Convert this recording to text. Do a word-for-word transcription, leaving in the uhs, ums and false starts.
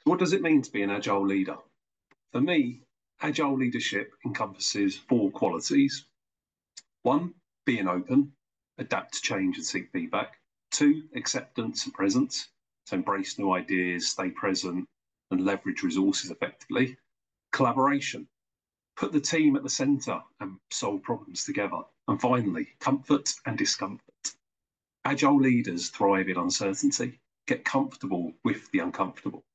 What does it mean to be an agile leader? For me, agile leadership encompasses four qualities. One, being open, adapt to change and seek feedback. Two, acceptance and presence, so embrace new ideas, stay present, and leverage resources effectively. Collaboration, put the team at the centre and solve problems together. And finally, comfort and discomfort. Agile leaders thrive in uncertainty, get comfortable with the uncomfortable.